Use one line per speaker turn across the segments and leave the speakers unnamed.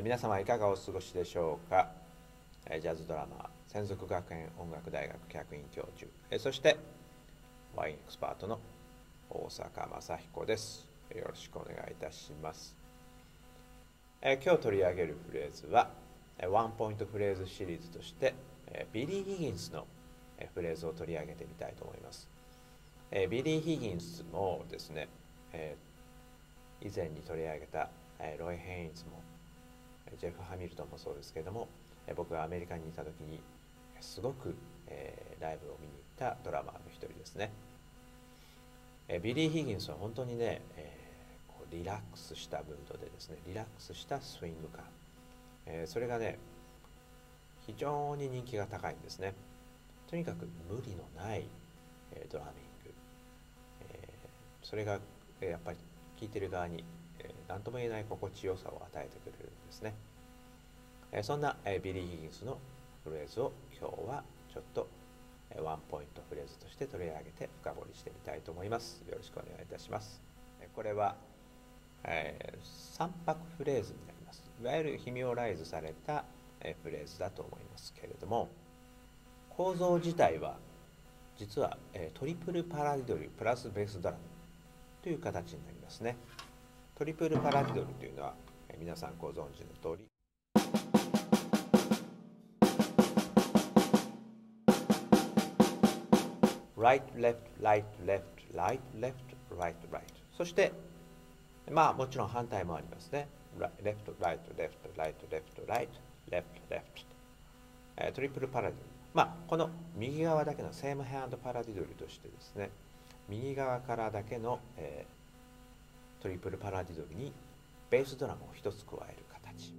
皆様いかがお過ごしでしょうか。ジャズドラマー専属学園音楽大学客員教授、そしてワインエクスパートの大坂正彦です。よろしくお願いいたします。今日取り上げるフレーズはワンポイントフレーズシリーズとしてビリー・ヒギンスのフレーズを取り上げてみたいと思います。ビリー・ヒギンスもですね、以前に取り上げたロイ・ヘインズもジェフ・ハミルトンもそうですけれども、僕がアメリカにいた時にすごくライブを見に行ったドラマーの一人ですね。ビリー・ヒギンスは本当にね、リラックスしたムードでですね、リラックスしたスイング感、それがね非常に人気が高いんですね。とにかく無理のないドラミング、それがやっぱり聴いてる側に何とも言えない心地よさを与えてくれるんですね。そんなビリー・ヒギンスのフレーズを今日はちょっとワンポイントフレーズとして取り上げて深掘りしてみたいと思います。よろしくお願いいたします。これは3拍フレーズになります。いわゆるヒミオライズされたフレーズだと思いますけれども、構造自体は実はトリプルパラディドルプラスベースドラムという形になりますね。トリプルパラディドルというのは皆さんご存知の通り、right left right left right left right right、 そしてまあもちろん反対もありますね。left right left right left right left left、トリプルパラディドル、まあこの右側だけのセームハンドパラディドルとしてですね、右側からだけの、トリプルパラディドルにベースドラムを一つ加える形。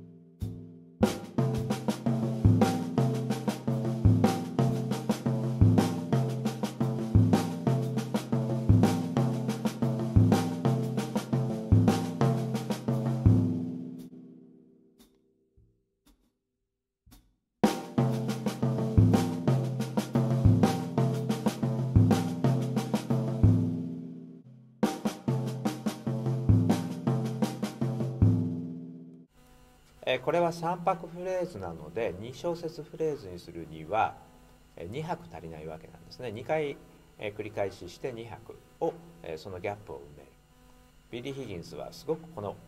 これは3拍フレーズなので2小節フレーズにするには2拍足りないわけなんですね。2回繰り返しして2拍をそのギャップを埋める。ビリー・ヒギンスはすごくこの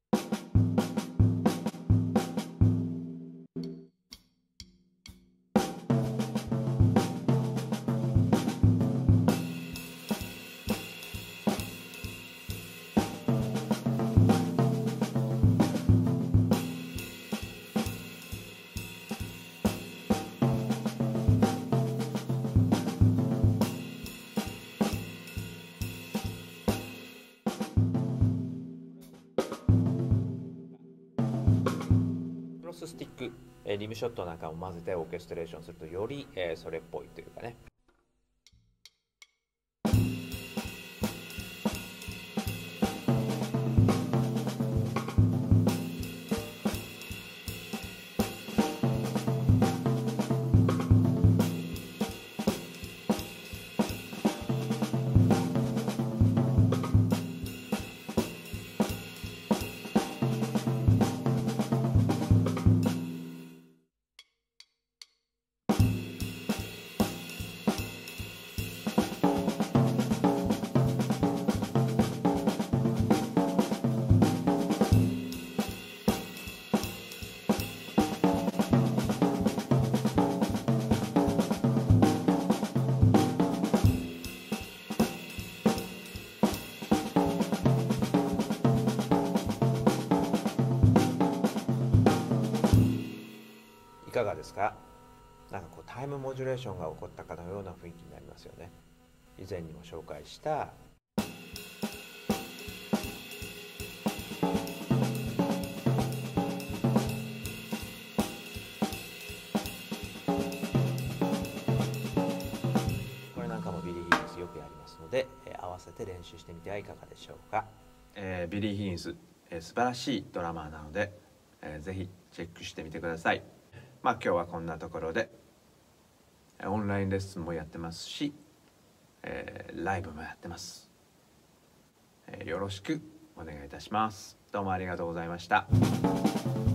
クロススティック、リムショットなんかも混ぜてオーケストレーションするとよりそれっぽいというかね。いかがですか。なんかこうタイムモジュレーションが起こったかのような雰囲気になりますよね。以前にも紹介したこれなんかもビリー・ヒギンスよくやりますので、合わせて練習してみてはいかがでしょうか。ビリー・ヒギンス、素晴らしいドラマーなので、ぜひチェックしてみてください。まあ今日はこんなところでオンラインレッスンもやってますし、ライブもやってます。よろしくお願いいたします。どうもありがとうございました。